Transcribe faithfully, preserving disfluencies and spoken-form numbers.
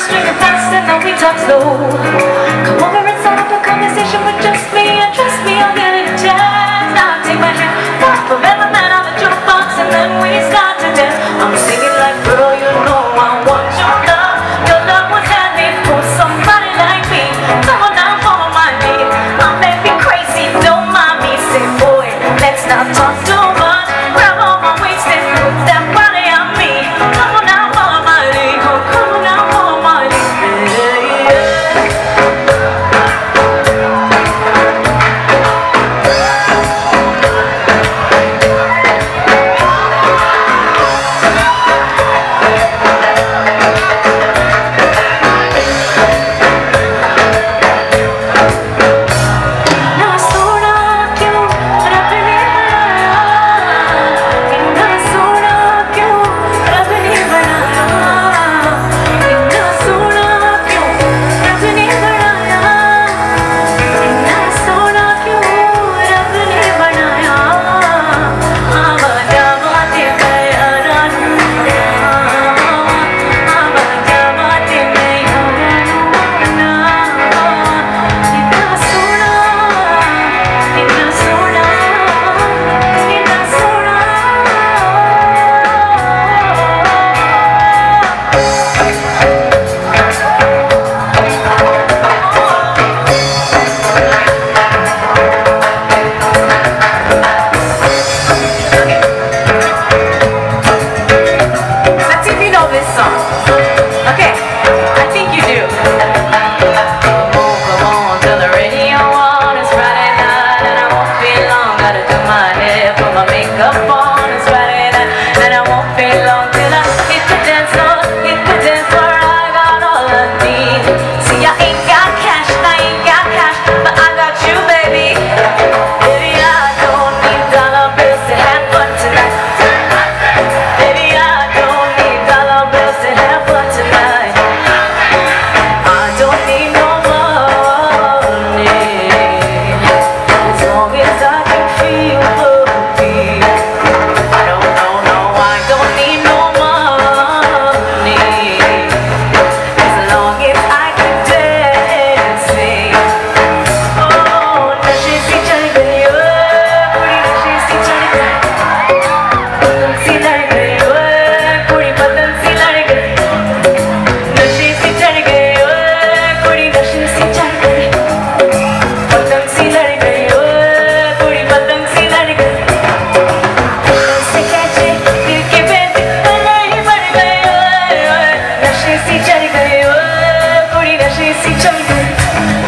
streaming fast and then we talk slow. Come over and start up a conversation with just me, and trust me, I'll get it jazzed. Now take my hand, pop a rhythm man on the jukebox, and then we start to dance. I'm singing like, girl, you know I want your love. Your love was handmade for somebody like me. Someone down for my need. I may be crazy, don't mind me. Say, boy, let's not talk too much. Grab on my waist and move that body on me. Come on now, follow my lead. Oh, come on now, follow my lead. Yeah, yeah. See, Jenny, baby, oh, pretty, that she see, Jenny, baby.